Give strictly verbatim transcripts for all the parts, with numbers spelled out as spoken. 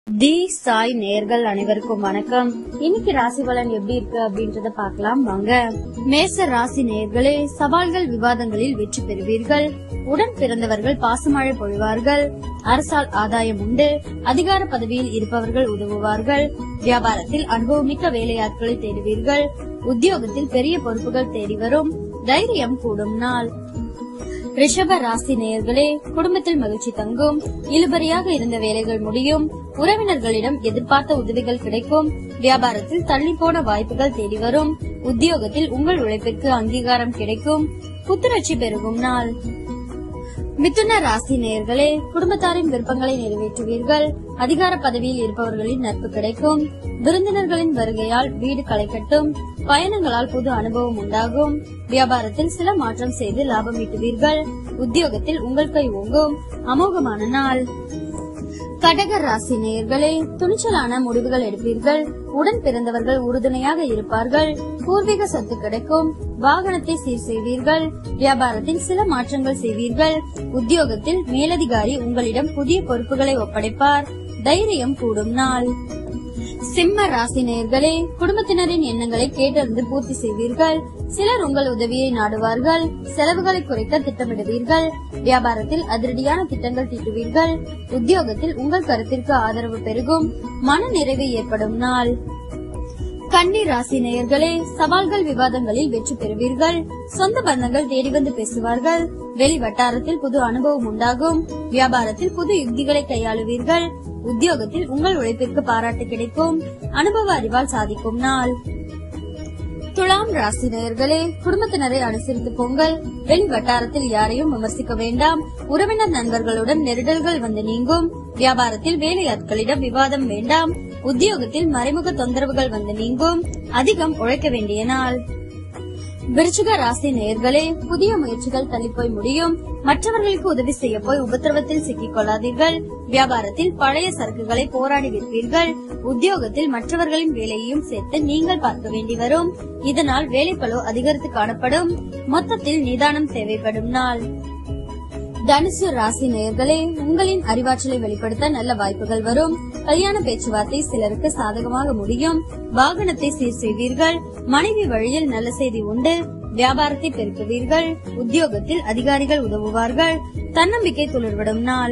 தி சாய் நேயர்கள் அனைவருக்கும் வணக்கம். இன்னைக்கு ராசி பலன் எப்படி இருக்கு அப்படின்றத பார்க்கலாம் வாங்க. மேச ராசி நேயர்களே, சவால்கள் விவாதங்களில் வெற்றி பெறுவீர்கள். உடன் பிறந்தவர்கள் பாசமழை பொழிவார்கள். அரசால் ஆதாயம் உண்டு. அதிகார பதவியில் இருப்பவர்கள் உதவுவார்கள். வியாபாரத்தில் அனுபவமிக்க வேலையாட்களை தேடுவீர்கள். உத்தியோகத்தில் பெரிய பொறுப்புகள் தேடி வரும். தைரியம் கூடும் நாள். ரிஷப ராசி நேயர்களே, குடும்பத்தில் மகிழ்ச்சி தங்கும். இழுபறியாக இருந்த வேலைகள் முடியும். உறவினர்களிடம் எதிர்பார்த்த உதவிகள் கிடைக்கும். வியாபாரத்தில் தள்ளி போன வாய்ப்புகள் தேடி வரும். உத்தியோகத்தில் உங்கள் உழைப்பிற்கு அங்கீகாரம் கிடைக்கும். புத்துணர்ச்சி பெருகும் நாள். மிதுன ராசி நேயர்களே, குடும்பத்தாரின் விருப்பங்களை நிறைவேற்றுவீர்கள். அதிகார பதவியில் இருப்பவர்களின் நட்பு கிடைக்கும். விருந்தினர்களின் வருகையால் வீடு களை கட்டும். பயணங்களால் புது அனுபவம் உண்டாகும். வியாபாரத்தில் சில மாற்றம் செய்து லாபம் ஈட்டுவீர்கள். உத்தியோகத்தில் உங்கள் கை ஓங்கும். அமோகமான நாள். கடக ராசி நேயர்களே, துணிச்சலான முடிவுகள் எடுப்பீர்கள். உடன் பிறந்தவர்கள் உறுதுணையாக இருப்பார்கள். பூர்வீக சொத்து கிடைக்கும். வாகனத்தை சீர் செய்வீர்கள். வியாபாரத்தில் சில மாற்றங்கள் செய்வீர்கள். உத்தியோகத்தில் மேலதிகாரி உங்களிடம் புதிய பொறுப்புகளை ஒப்படைப்பார். தைரியம் கூடும் நாள். சிம்ம ராசி நேயர்களே, குடும்பத்தினரின் எண்ணங்களை கேட்டறிந்து பூர்த்தி செய்வீர்கள். சிலர் உங்கள் உதவியை நாடுவார்கள். செலவுகளை குறைக்க திட்டமிடுவீர்கள். வியாபாரத்தில் அதிரடியான திட்டங்கள் தீட்டுவீர்கள். உத்தியோகத்தில் உங்கள் கருத்திற்கு ஆதரவு பெருகும். மன நிறைவு ஏற்படும் நாள். கன்னி ராசி நேயர்களே, சவால்கள் விவாதங்களில் வெற்றி பெறுவீர்கள். சொந்த பந்தங்கள் தேடி வந்து பேசுவார்கள். வெளி வட்டாரத்தில் புது அனுபவம் உண்டாகும். வியாபாரத்தில் புது யுக்திகளை கையாளுவீர்கள். உத்தியோகத்தில் உங்கள் உழைப்பிற்கு பாராட்டு கிடைக்கும். அனுபவ அறிவால் சாதிக்கும் நாள். துலாம் ராசி நேயர்களே, குடும்பத்தினரை அனுசரித்து போங்கள். வெளி வட்டாரத்தில் யாரையும் விமர்சிக்க வேண்டாம். உறவினர் நண்பர்களுடன் நெருடல்கள் வந்து நீங்கும். வியாபாரத்தில் வேலையாட்களிடம் விவாதம் வேண்டாம். உத்தியோகத்தில் மறைமுக தொந்தரவுகள் வந்து நீங்கும். அதிகம் உழைக்க வேண்டிய நாள். விருச்சிக ராசி நேயர்களே, புதிய முயற்சிகள் தள்ளிப்போய் முடியும். மற்றவர்களுக்கு உதவி செய்ய போய் உபத்திரவத்தில் சிக்கிக் கொள்ளாதீர்கள். வியாபாரத்தில் பழைய சரக்குகளை போராடி விற்பீர்கள். உத்தியோகத்தில் மற்றவர்களின் வேலையையும் சேர்த்து நீங்கள் பார்க்க வேண்டி வரும். இதனால் வேலைப்பளு அதிகரித்து காணப்படும். மொத்தத்தில் நிதானம் தேவைப்படும் நாள். தனுசு ராசி நேயர்களே, உங்களின் அறிவாற்றலை வெளிப்படுத்த நல்ல வாய்ப்புகள் வரும். கல்யாண பேச்சுவார்த்தை சிலருக்கு சாதகமாக முடியும். வாகனத்தை சீர் செய்வீர்கள். மனைவி வழியில் நல்ல செய்தி உண்டு. வியாபாரத்தை பெருக்குவீர்கள். உத்தியோகத்தில் அதிகாரிகள் உதவுவார்கள். தன்னம்பிக்கை துளிர்விடும் நாள்.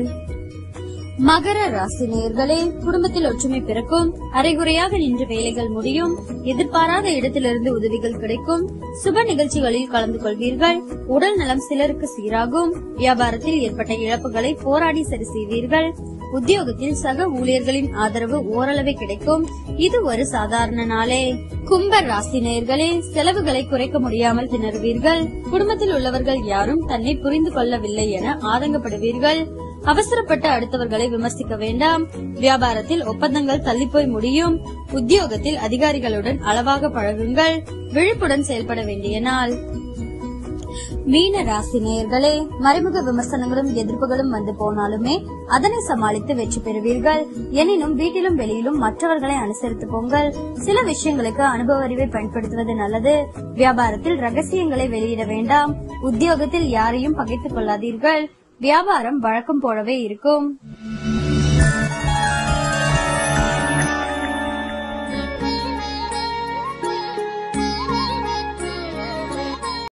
மகர ராசி நேயர்களே, குடும்பத்தில் ஒற்றுமை பிறக்கும். அரைகுறையாக நின்ற வேலைகள் முடியும். எதிர்பாராத இடத்திலிருந்து உதவிகள் கிடைக்கும். சுப நிகழ்ச்சிகளில் கலந்து கொள்வீர்கள். உடல் நலம் சிலருக்கு சீராகும். வியாபாரத்தில் ஏற்பட்ட இழப்புகளை போராடி சரி செய்வீர்கள். உத்தியோகத்தில் சக ஊழியர்களின் ஆதரவு ஓரளவே கிடைக்கும். இது ஒரு சாதாரண நாளே. கும்ப ராசி நேயர்களே, செலவுகளை குறைக்க முடியாமல் திணறுவீர்கள். குடும்பத்தில் உள்ளவர்கள் யாரும் தன்னை புரிந்து கொள்ளவில்லை என ஆதங்கப்படுவீர்கள். அவசரப்பட்டு அடுத்தவர்களை விமர்சிக்க வேண்டாம். வியாபாரத்தில் ஒப்பந்தங்கள் தள்ளிப்போய் முடியும். உத்தியோகத்தில் அதிகாரிகளுடன் அளவாக பழகுங்கள். விழிப்புடன் செயல்பட வேண்டிய நாள். மீன ராசி நேயர்களே, மறைமுக விமர்சனங்களும் எதிர்ப்புகளும் வந்து போனாலுமே அதனை சமாளித்து வெற்றி பெறுவீர்கள். எனினும் வீட்டிலும் வெளியிலும் மற்றவர்களை அனுசரித்து போங்கள். சில விஷயங்களுக்கு அனுபவ அறிவை பயன்படுத்துவது நல்லது. வியாபாரத்தில் ரகசியங்களை வெளியிட வேண்டாம். உத்தியோகத்தில் யாரையும் பகைத்துக் கொள்ளாதீர்கள். வியாபாரம் வழக்கம் போலவே இருக்கும்.